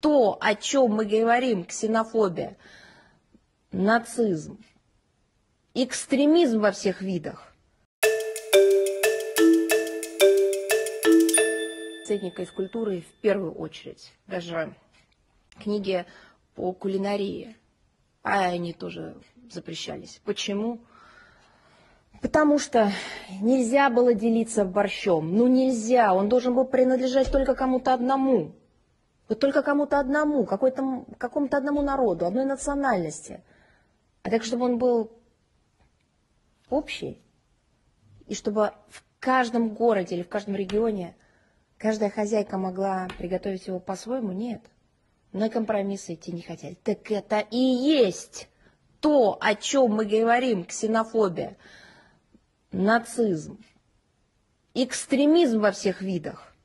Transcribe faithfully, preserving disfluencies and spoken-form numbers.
то, о чем мы говорим, ксенофобия, нацизм, экстремизм во всех видах. Этника из культуры в первую очередь. Даже книги по кулинарии, а они тоже запрещались. Почему? Потому что нельзя было делиться борщом. Ну нельзя, он должен был принадлежать только кому-то одному. Вот только кому-то одному, какой-то, какому-то одному народу, одной национальности. А так, чтобы он был общий, и чтобы в каждом городе или в каждом регионе каждая хозяйка могла приготовить его по-своему, нет. На компромиссы идти не хотели. Так это и есть то, о чем мы говорим, ксенофобия, нацизм, экстремизм во всех видах.